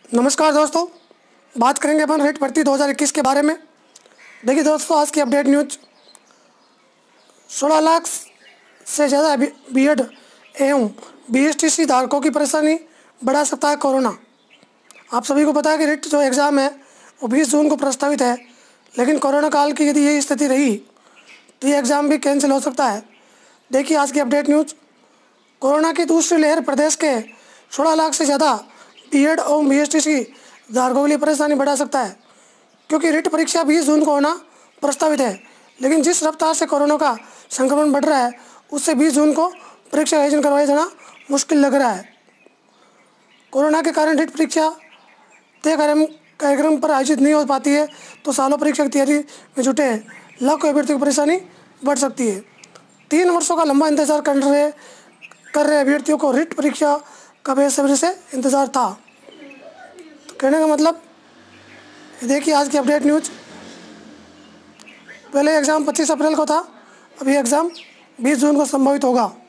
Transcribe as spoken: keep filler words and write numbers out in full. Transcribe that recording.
नमस्कार दोस्तों, बात करेंगे अपन रेट भर्ती दो हज़ार इक्कीस के बारे में। देखिए दोस्तों, आज की अपडेट न्यूज, सोलह लाख से ज़्यादा बीएड एवं बीएसटीसी धारकों की परेशानी बढ़ा सकता है कोरोना। आप सभी को पता है कि रिट जो एग्ज़ाम है वो बीस जून को प्रस्तावित है, लेकिन कोरोना काल की यदि यही स्थिति रही तो ये एग्ज़ाम भी कैंसिल हो सकता है। देखिए आज की अपडेट न्यूज, कोरोना की दूसरी लहर प्रदेश के सोलह लाख से ज़्यादा बीएड और बीएसटीसी धारकों के लिए परेशानी बढ़ा सकता है, क्योंकि रिट परीक्षा बीस जून को होना प्रस्तावित है, लेकिन जिस रफ्तार से कोरोना का संक्रमण बढ़ रहा है उससे बीस जून को परीक्षा आयोजन करवाया जाना मुश्किल लग रहा है। कोरोना के कारण रिट परीक्षा तय कार्यक्रम कार्यक्रम पर आयोजित नहीं हो पाती है, तो सालों परीक्षा की तैयारी में जुटे लाखों अभ्यर्थियों की परेशानी बढ़ सकती है। तीन वर्षों का लंबा इंतजार कर रहे कर रहे अभ्यर्थियों को रिट परीक्षा का बेसब्री से इंतज़ार था। तो कहने का मतलब, देखिए आज की अपडेट न्यूज, पहले एग्ज़ाम पच्चीस अप्रैल को था, अभी एग्ज़ाम बीस जून को संभावित होगा।